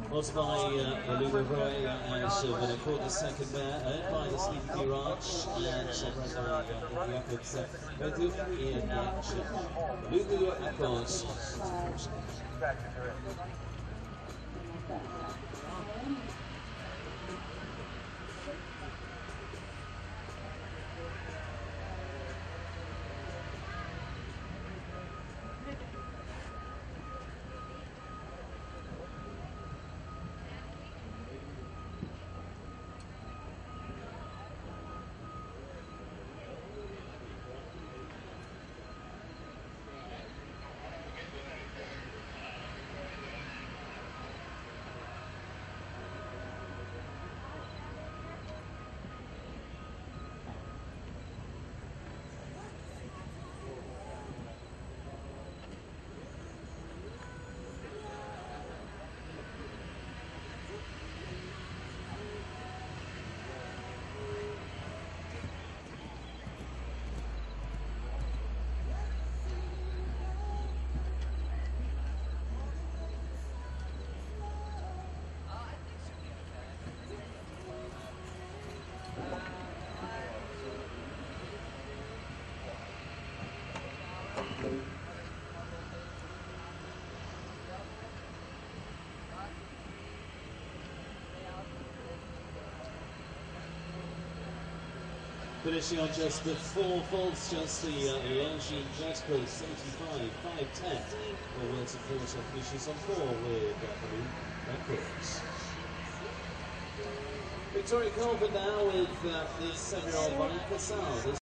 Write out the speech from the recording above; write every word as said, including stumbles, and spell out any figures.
was by uh, Lulu Roy as uh, when I caught the second there, owned by the Sleepy Ranch and separated by uh, the Rapids. Both in uh, Lulu, of course. Finishing on just the four faults, just the uh, Longines vertical seventy-five, five ten. Or words of course are finishes on four with uh, records. Victoria Colvin now with uh, the seven-year-old Brian Casal.